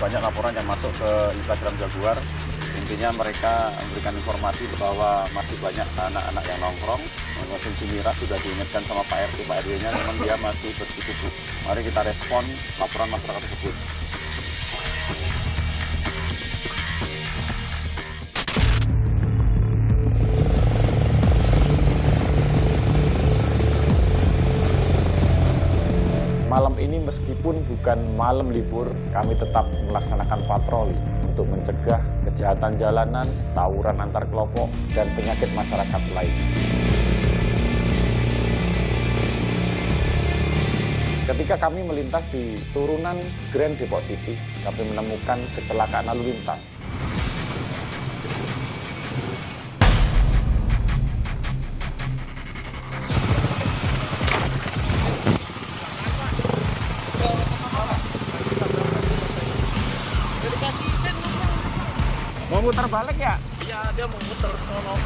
banyak laporan yang masuk ke Instagram Jaguar. Intinya mereka memberikan informasi bahwa masih banyak anak-anak yang nongkrong, mengkonsumsi miras. Sudah diingatkan sama Pak RT, Pak RW-nya, namun dia masih bersikukuh. Mari kita respon laporan masyarakat tersebut. Malam ini meskipun bukan malam libur, kami tetap melaksanakan patroli untuk mencegah kejahatan jalanan, tawuran antar kelompok, dan penyakit masyarakat lain. Ketika kami melintas di turunan Grand Depok City, kami menemukan kecelakaan lalu lintas. Mau muter balik ya? Iya, dia mau muter ke sono.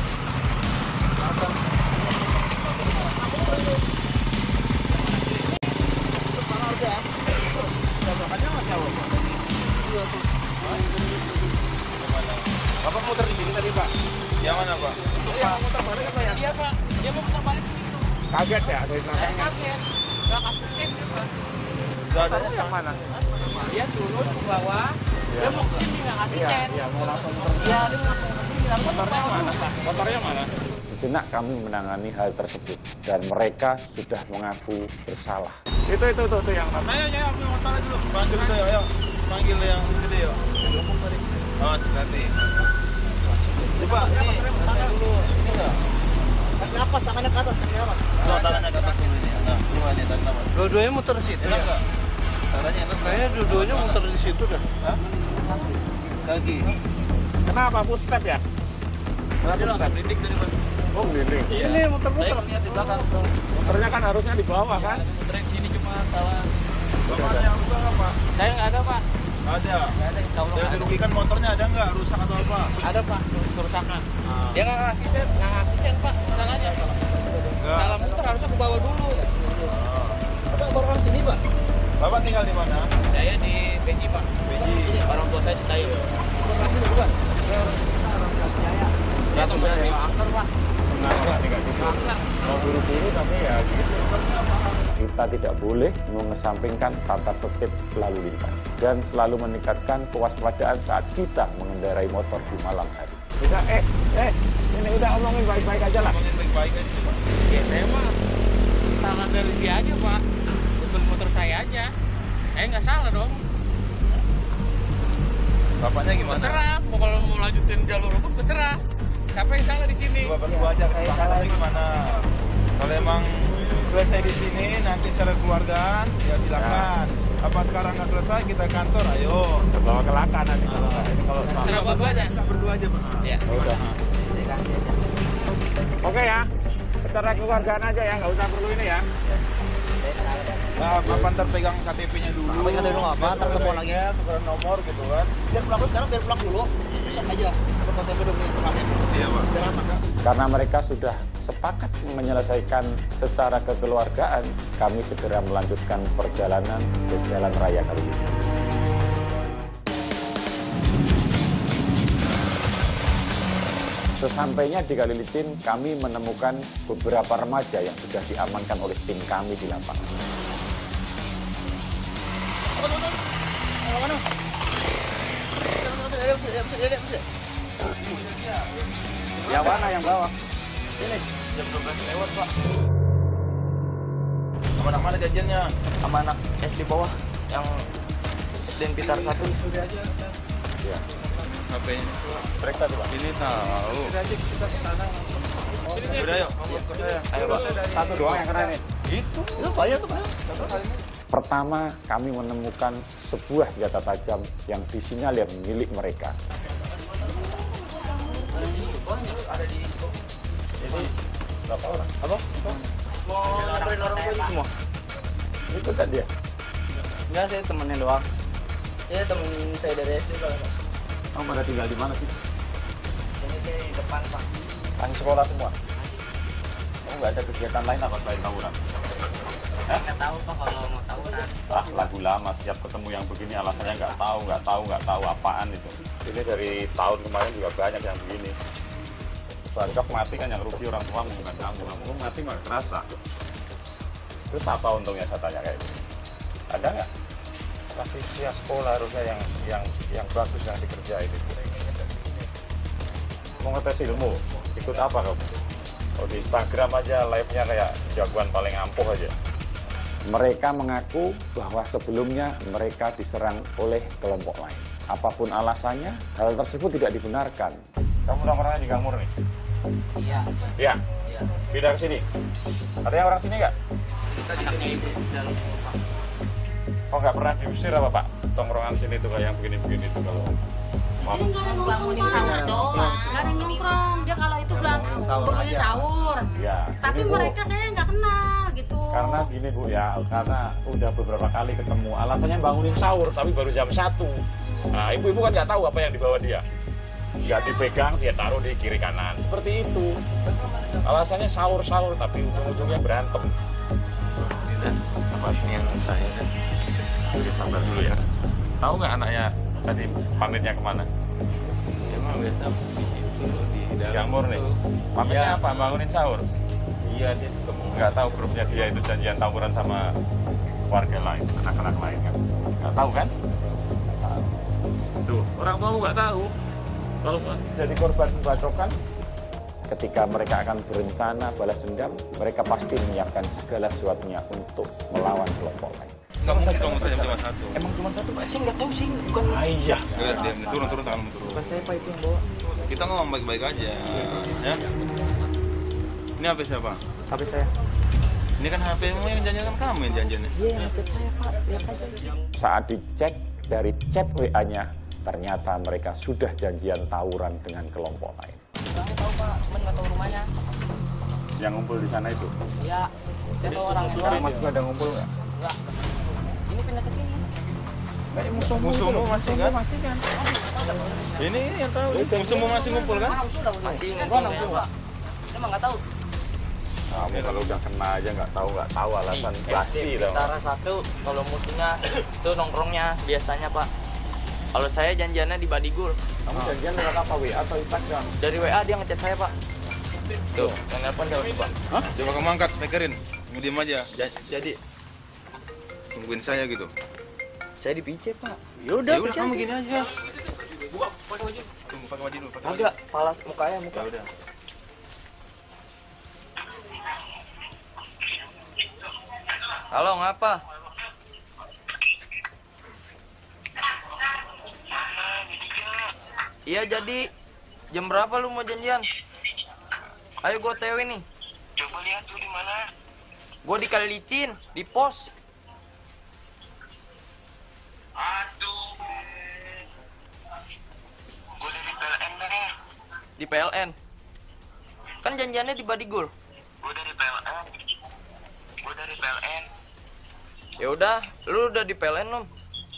Bapak muter di sini tadi, Pak? Yang mana, Pak? Iya, mau muter balik apa ya? Iya, Pak. Dia mau muter balik ke situ. Kaget ya dari belakangnya? Kaget. Nggak kasih SIM, Pak. Motornya yang mana? Dia turun ke bawah. Dia mau kesini, nggak kasih sen. Iya, mau langsung muter. Iya, dia mau kesini. Motornya mana, Pak? Motornya mana? Sejenak kami menangani hal tersebut, dan mereka sudah mengaku bersalah. Itu yang mana? Ayo, aku motornya dulu. Panggil saya, ayo. Panggil yang gede, yuk. Oh, hati-hati. Coba, ini, tanya dulu. Ini enggak? Tarik napas, tangannya ke atas, tangannya atas. Coba tangannya ke atas dulu ini. Nah, coba nih, tarik nafas. Dua-duanya muter di situ. Enak nggak? Caranya enak nggak? Kayaknya dua-duanya muter di situ dah. Hah? Kaki. Kenapa? Full step ya? Kenapa step? Lindik dari mana? Oh, gini. Ini muter-muter. Lihat di belakang. Muternya kan harusnya di bawah kan? Muterin sini cuma salah. Bapak ada yang rusak nggak, Pak? Saya nggak ada, Pak. Ada. Nggak ada, insya Allah Yang nggak ada. dirugikan motornya ada nggak? Rusak atau apa? Ada, Pak. Kerusakan. Ah. Dia nggak ngasih sen, Pak. Salahnya. Enggak. Salah muter harusnya ke bawah dulu. Bapak baru orang sini, Pak? Bapak tinggal di mana? Saya di Beji, Pak. Beji. Orang tua saya di Tayo. Bukan? Dia kemarin di Angker, Pak. Kenapa tinggal di sini? Angker. Mau buru-buru tapi ya gitu. Kita tidak boleh mengesampingkan tata tertib lalu lintas dan selalu meningkatkan kewaspadaan saat kita mengendarai motor di malam hari. Bisa, ini udah omongin baik-baik aja lah. Ngomongin baik-baik aja, Pak. Ya saya mah salah dari dia aja, Pak. Betul motor saya aja. Saya nggak salah dong. Bapaknya gimana? Terserah. Mau kalau mau lanjutin jalur hukum terserah. Siapa yang salah di sini? Coba berdua aja kesepakatannya gimana? Kalau emang selesai di sini, nanti secara keluargaan, ya silakan. Apa sekarang nggak selesai, kita kantor, ayo. Bawa ke laka nanti kalau Terserah Bapak aja. Kita berdua aja, Pak. Ya. Udah. Oke ya. Secara keluargaan aja ya, nggak usah perlu ini ya. Nah, apa ntar pegang KTP-nya dulu. Apa KTP dulu apa? Ntar ketemu lagi. Tukeran nomor gitu kan. Biar pulang sekarang, biar pulang dulu. Besok aja. Ke KTP dulu, itu KTP. Iya, Pak. Biar aman. Karena mereka sudah sepakat menyelesaikan secara kekeluargaan, kami segera melanjutkan perjalanan ke Jalan Raya Kalilicin. Sesampainya di Kalilicin, kami menemukan beberapa remaja yang sudah diamankan oleh tim kami di lapangan. Yang mana yang bawah? Ini jam 12 lewat, Pak. Sama anak mana jajannya? Sama anak SD bawah yang Denpitar 1. Sudah aja. Ya. HP-nya. Periksa coba. Ini tahu. Sudah aja kita ke sana langsung. Udah yuk, ngomong ke saya. Ayo, Pak. Satu doang yang kena nih. Itu. Itu bahaya tuh, Pak. Pertama, kami menemukan sebuah senjata tajam yang disinyalir milik mereka. Ini berapa orang? Apa? Mau nganterin orang tua semua? Itu kan dia. Enggak, saya temennya doang. Iya, temen saya dari SD, Pak. Kamu pada tinggal di mana sih? Ini di depan, Pak. Masih sekolah semua? Kamu nggak ada kegiatan lain apa selain tawuran? Nggak tahu Pak kalau mau tawuran. Ah, lagu lama, setiap ketemu yang begini alasannya nggak tahu apaan itu. Ini dari tahun kemarin juga banyak yang begini. Bancok mati kan yang rugi orang tua, bukan kamu. Kamu mati nggak kerasa. Terus apa untungnya saya tanya kayak gini? Ada nggak? Kasih sia sekolah harusnya yang bagus yang dikerjain itu. Mau ngetes ilmu, ikut apa kamu? Oh, di Instagram aja live-nya kayak jagoan paling ampuh aja. Mereka mengaku bahwa sebelumnya mereka diserang oleh kelompok lain. Apapun alasannya, hal tersebut tidak dibenarkan. Kamu orang-orangnya di Gang Murni? Iya. Iya? Iya. Pindah ke sini? Ada yang orang sini nggak? Anaknya ibu dalam Pak. Oh, nggak pernah diusir apa Pak? Tongkrongan sini tuh kayak yang begini-begini tuh kalau... Sini nggak ada bangunin sahur doang, nggak ada nyongkrong. Dia kalau itu bilang bangunin sahur. Ya, Tapi gini, Bu. mereka saya nggak kenal gitu. Karena gini Bu ya, karena udah beberapa kali ketemu. Alasannya bangunin sahur, tapi baru jam 1. Nah, ibu-ibu kan nggak tahu apa yang dibawa dia. Nggak dipegang, dia taruh di kiri kanan. Seperti itu. Alasannya sahur-sahur, tapi ujung-ujungnya berantem. Apa ini yang saya udah sabar dulu ya. Tahu nggak anaknya tadi pamitnya kemana? Emang biasa di situ di dalam. Gang Murni. Pamitnya apa? Bangunin sahur? Iya, dia ketemu. Nggak tahu grupnya dia itu janjian tawuran sama warga lain, anak-anak lain kan? Nggak tahu kan? Tuh, orang tua nggak tahu. Kalau jadi korban pembacokan, ketika mereka akan berencana balas dendam, mereka pasti menyiapkan segala sesuatunya untuk melawan kelompok lain. Nggak mungkin dong saya cuma satu. Emang cuma satu Pak? Saya nggak tahu sih, bukan. Iya. Udah, diam, turun tanganmu turun. Bukan saya Pak itu yang bawa. Kita ngomong baik-baik aja, ya. Ini HP siapa? HP saya. Ini kan HP-mu yang janjian kamu yang janjiannya. Iya, yang HP saya Pak. Lihat aja. Saat dicek dari chat WA-nya, ternyata mereka sudah janjian tawuran dengan kelompok lain. Saya tahu Pak, cuman nggak tahu rumahnya. Yang ngumpul di sana itu? Iya. Saya tahu orang Sekarang masih ada ngumpul nggak? Enggak. Ini pindah ke sini. Musuhmu masih kan? Masih kan? Ini yang tahu. Musuhmu masih ngumpul kan? Masih ngumpul Pak. Saya emang nggak tahu. Kamu kalau udah kena aja nggak tahu alasan basi dong. Antara satu, kalau musuhnya itu nongkrongnya biasanya Pak. Kalau saya janjiannya di Badigul. Kamu janjian lewat apa? WA atau Instagram? Dari WA dia ngechat saya Pak. Tuh, yang nelpon siapa tuh Pak? Hah? Coba kamu angkat speakerin. Kamu diam aja. Jadi tungguin saya gitu. Saya di PC Pak. Ya udah kamu gini aja. Buka, pakai baju. Tunggu pakai baju dulu, pakai baju. Agak palas mukanya muka. Ya udah. Halo, ngapa? Iya jadi. Jam berapa lu mau janjian? Ayo gue TW nih. Coba lihat tuh di mana. Gue di Kali Licin, di pos. Aduh. Gue dari PLN nih. Di PLN. Kan janjiannya di Badigul. Gue dari PLN. Gue dari PLN. Ya udah, lu udah di PLN belum?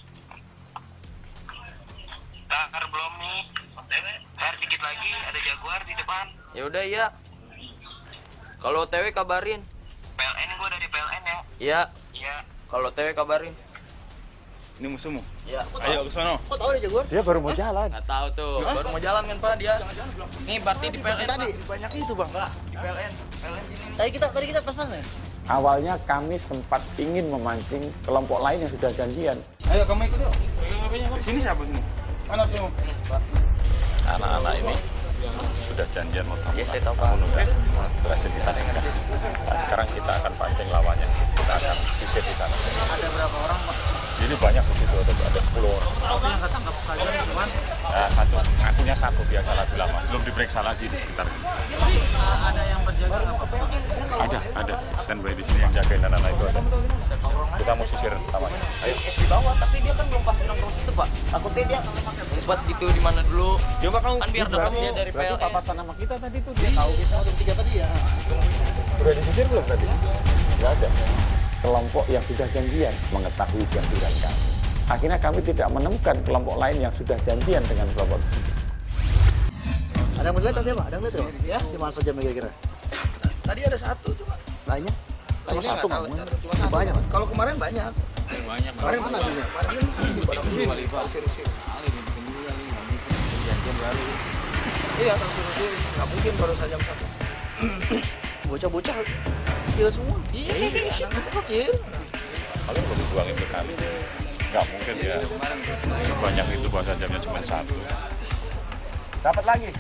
Takar belum nih. Ntar dikit lagi ada Jaguar di depan. Ya udah iya. Kalau TW kabarin. PLN gue dari PLN ya. Iya. Iya. Kalau TW kabarin. Ini musuhmu. Iya. Ayo ke sono. Kok tahu ada Jaguar? Dia baru mau jalan. Nggak tahu tuh. Baru mau jalan kan Pak dia. Nih berarti di PLN Tadi. Pak. Banyak itu Bang. Enggak, di PLN. PLN sini. Tadi kita pas-pas ya? Awalnya kami sempat ingin memancing kelompok lain yang sudah janjian. Ayo kamu ikut yuk. Di sini siapa sini? Mana kamu? Anak-anak ini sudah janjian mau tawuran. Ya, saya tahu, Pak. Namun udah berhasil kita cegah. Nah, sekarang kita akan pancing lawannya. Kita akan sisir di sana. Ada berapa orang Pak? Ini banyak begitu, ada 10 orang. Tapi yang ketangkap kalian cuman Nah, satu, ngakunya satu biasa lagu lama. Belum diperiksa lagi di sekitar. ada yang berjaga apa? Ada standby di sini yang jagain anak-anak itu ada. Kita mau sisir tamannya. Ayo. Di bawah, tapi dia kan belum pasti nongkrong situ Pak. Takutnya dia ngumpet gitu di mana dulu. Coba kamu. Kan biar dapat dia dari Berarti PLN. papasan sama kita tadi tuh dia tahu kita. Jam 3 tadi ya. Udah disisir belum tadi? Nggak ada. Kelompok yang sudah janjian mengetahui janjian kami. Akhirnya kami tidak menemukan kelompok lain yang sudah janjian dengan kelompok tersebut. Ada yang melihat tadi Pak? Ada yang melihat ya? Di mana saja kira-kira? Tadi ada satu cuma. Lainnya? Cuma satu Bang. Cuma satu. Banyak. Kalau kemarin banyak. Banyak. Kemarin mana juga? Kemarin kan Kali Pak. Kali bikin juga nih, nggak mungkin. Janjian baru. iya, terus nggak mungkin baru saja jam 1. Bocah-bocah kecil semua. Iya, anak kecil. Paling baru buangin ke kali. Nggak mungkin ya. Sebanyak itu bahasa jamnya cuma 1. Dapat lagi.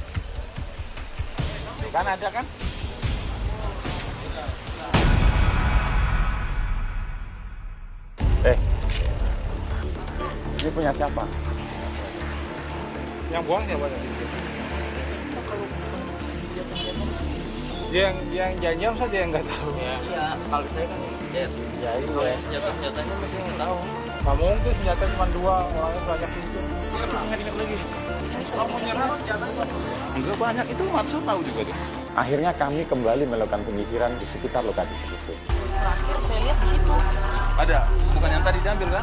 Kan ada kan? Ini punya siapa? Yang buang siapa tadi? Yang janjian saja yang nggak tahu. Iya, kalau saya kan jet. Ya itu Kalau ya. senjata-senjatanya masih nggak tahu. Nggak mungkin senjata cuma 2, orangnya banyak itu. Ingat lagi. Kalau mau nyerah senjatanya. Enggak banyak, itu maksud tahu juga tuh. Akhirnya kami kembali melakukan penyisiran di sekitar lokasi tersebut. Terakhir saya lihat di situ. Ada, bukan yang tadi diambil kan?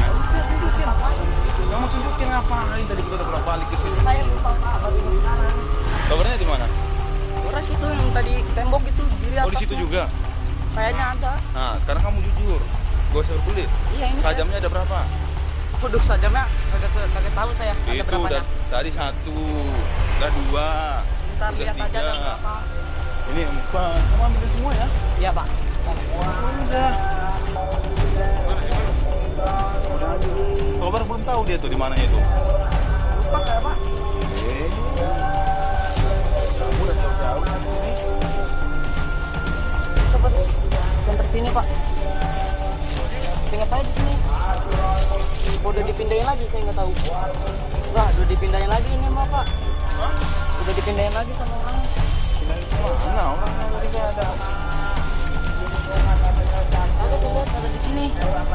Kamu tunjukin ngapain tadi kita udah pernah balik ke situ. Saya lupa Pak, baru sekarang. Kabarnya di mana? Orang situ yang tadi tembok itu di atas. Oh, di situ juga. Kayaknya ada. Nah, sekarang kamu jujur. Gak usah berkulit. Iya, ini Sajamnya ada berapa? Waduh, sajamnya kagak tahu saya. Ada Itu berapanya. tadi 1, udah 2. Ntar lihat aja ada berapa. Ini 4. Kamu ambil semua ya? Iya, Pak. Udah. Kobar belum tahu dia tuh di mananya itu. Lupa saya, Pak. Kamu udah jauh-jauh. Coba sampai sini, Pak. Saya nggak tahu di sini. Udah dipindahin lagi, saya nggak tahu. Wah, udah dipindahin lagi ini mah, Pak. Udah dipindahin lagi sama orang. Mana orangnya tadi nggak ada. Ada, saya lihat ada di sini.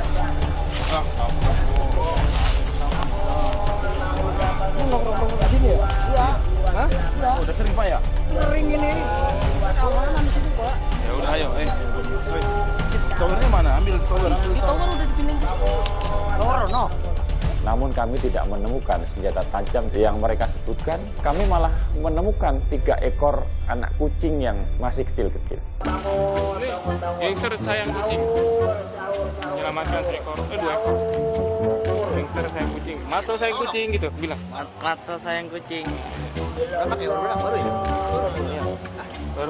Ini nongkrong di sini ya? Iya. Hah? Iya. Udah sering Pak ya? Sering ini. Keamanan di situ, Pak. Ya udah ayo, towernya mana? Ambil tower. Di tower udah dipindahin ke sini. Tower, no. Namun kami tidak menemukan senjata tajam yang mereka sebutkan. Kami malah menemukan 3 ekor anak kucing yang masih kecil-kecil. Gangster sayang kucing. Menyelamatkan 2 ekor. Gangster sayang kucing. Maso sayang kucing gitu bilang. Matso sayang kucing. Anak ya baru ya? Baru.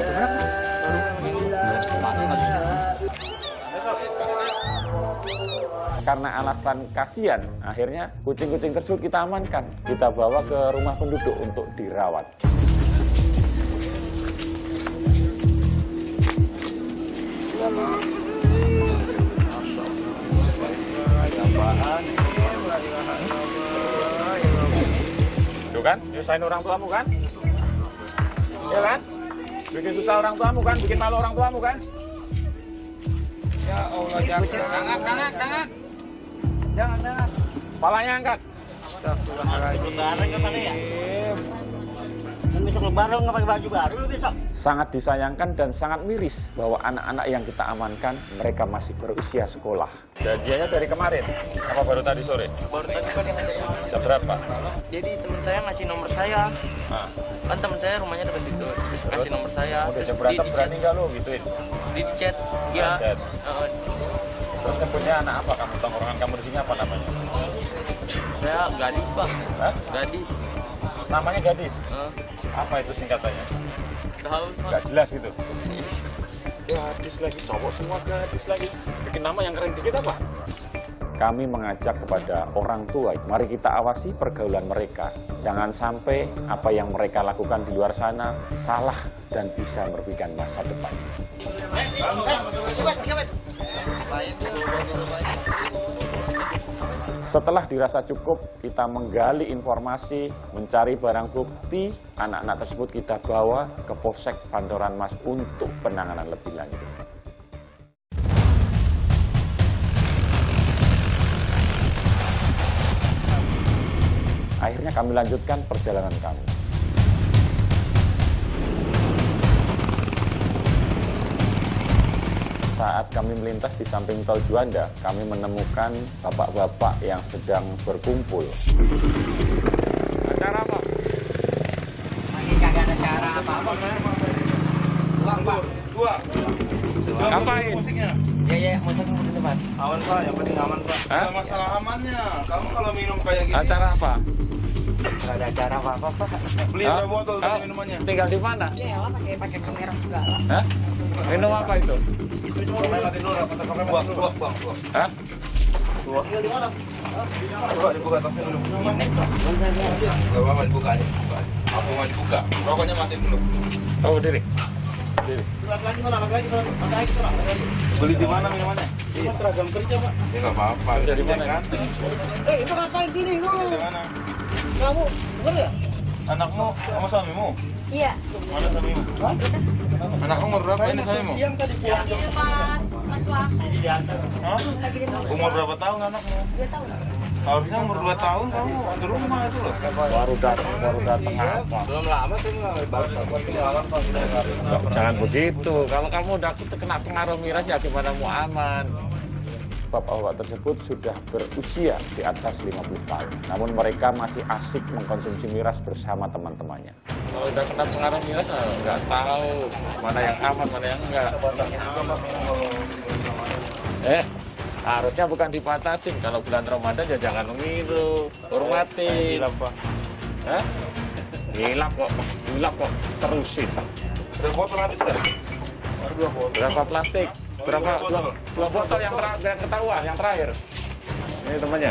Karena alasan kasihan, akhirnya kucing-kucing tersebut kita amankan. Kita bawa ke rumah penduduk untuk dirawat. Tuh kan, nyusahin orang tuamu kan? Ya kan? Bikin susah orang tuamu kan? Bikin malu orang tuamu kan? Ya Allah, jangan. Jangan. Palanya angkat. Dan besok lebaran nggak pakai baju baru besok. Sangat disayangkan dan sangat miris bahwa anak-anak yang kita amankan, mereka masih berusia sekolah. Janjiannya dari kemarin? Apa baru tadi sore? Baru tadi Pak dia ngajak. Jam berapa? Jadi teman saya ngasih nomor saya. Nah, Kan teman saya rumahnya dekat situ. Terus kasih nomor saya. udah Terus jam berantem berani nggak lo gituin? di chat. Ya. Chat. Terus nyebutnya anak apa kamu? Tongkrongan kamu di sini apa namanya? Saya gadis, Pak. Hah? Gadis. Namanya gadis? Eh, Apa itu singkatannya? tahu, Pak. Nggak jelas gitu. gadis lagi, cowok semua gadis lagi. Bikin nama yang keren dikit apa? Kami mengajak kepada orang tua, mari kita awasi pergaulan mereka. Jangan sampai apa yang mereka lakukan di luar sana salah dan bisa merugikan masa depan. Setelah dirasa cukup, kita menggali informasi, mencari barang bukti, anak-anak tersebut kita bawa ke Polsek Pancoran Mas untuk penanganan lebih lanjut. Akhirnya kami lanjutkan perjalanan kami. Saat kami melintas di samping tol Juanda, kami menemukan bapak-bapak yang sedang berkumpul. Acara apa? Lagi kagak ada cara apa-apa kan. Dua. Ngapain? Musiknya. Iya, musiknya di depan. Aman Pak, yang penting aman Pak. Hah? Ada masalah amannya. Kamu kalau minum kayak gini. Acara apa? Nggak ada acara apa-apa, Pak. Beli Hah? berapa botol Oh, tadi minumannya? tinggal di mana? Ya lah pakai kamera segala. Hah? Minum apa itu? Mati dulu, buang. Hah? Tinggal di mana? Coba dibuka tasnya dulu. Gak apa-apa dibuka aja. Aku mau dibuka. Rokoknya mati dulu. Oh, diri. Lagi sana, lagi sana. Beli di mana minumannya? Seragam kerja, Pak. Ya nggak apa-apa. Kerja di mana? Kan? Itu ngapain sini lu? Kerja di mana? Kamu denger ya? Anakmu sama suamimu? Iya. Mana suamimu? Anakmu umur berapa ini suamimu? Siang tadi Lagi di depan Matua. Hah? Lagi di depan. Umur berapa tahun anakmu? 2 tahun. Harusnya umur 2 tahun kamu di rumah itu loh. Baru datang apa? Belum lama sih baru Jangan begitu. Kalau kamu udah kena pengaruh miras ya gimana mau aman? Bapak-bapak tersebut sudah berusia di atas 50 tahun. Namun mereka masih asik mengkonsumsi miras bersama teman-temannya. Kalau udah kena pengaruh miras, nggak tahu mana yang aman, mana yang enggak. Harusnya bukan dibatasin. Kalau bulan Ramadan ya jangan minum. Hormati. Hilap kok. Terusin. Berapa botol habis kan? Berapa plastik? Berapa? Dua botol yang ketahuan, yang terakhir. Ini temannya.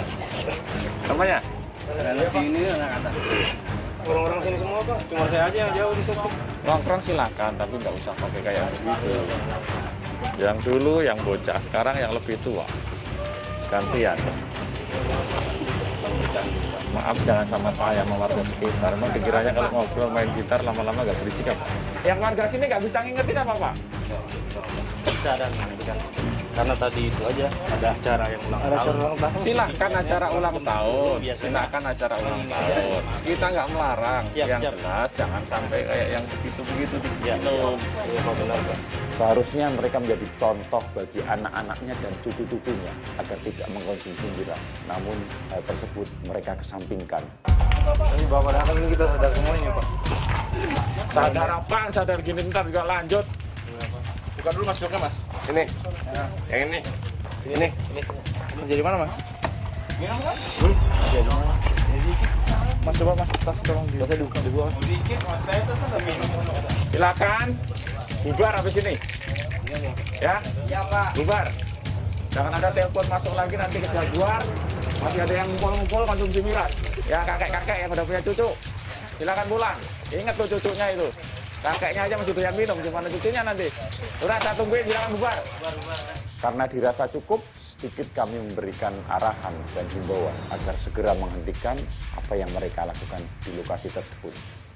Ini anak-anak. Orang-orang sini semua Pak. Cuma saya aja yang jauh di situ. Nongkrong silakan, tapi nggak usah pakai kayak begitu. Yang dulu yang bocah, sekarang yang lebih tua. Gantian. Maaf jangan sama saya, sama warga sekitar. Memang pikirannya kalau ngobrol main gitar lama-lama nggak berisik apa? Yang warga sini nggak bisa ngingetin apa Pak? Bisa dan kan. Karena tadi itu aja ada acara yang ulang tahun. Silahkan acara ulang tahun. Silahkan acara ulang tahun. Kita nggak melarang. Yang jelas jangan sampai kayak yang begitu-begitu diminum. Seharusnya mereka menjadi contoh bagi anak-anaknya dan cucu-cucunya agar tidak mengkonsumsi miras. Namun hal tersebut mereka kesampingkan. Ini Bapak datang ini kita sadar semuanya Pak. Sadar apa? Sadar gini ntar juga lanjut. Buka dulu Mas joknya Mas. Ini. Yang ini. Ini. Jadi mana Mas? Minum kan? Mas coba Mas, tas tolong dibuang. Sedikit Mas, saya tuh ada minum. Silakan. Bubar habis ini. Ya? Iya, Pak. Bubar. Jangan ada telepon masuk lagi nanti kejaguar. Masih ada yang ngumpul-ngumpul konsumsi miras. Ya kakek-kakek yang udah punya cucu. Silakan pulang. Ingat tuh cucunya itu. Kakeknya aja masih doyan minum, gimana cucunya nanti? Udah, saya tungguin, silakan bubar. Karena dirasa cukup, sedikit kami memberikan arahan dan himbauan agar segera menghentikan apa yang mereka lakukan di lokasi tersebut.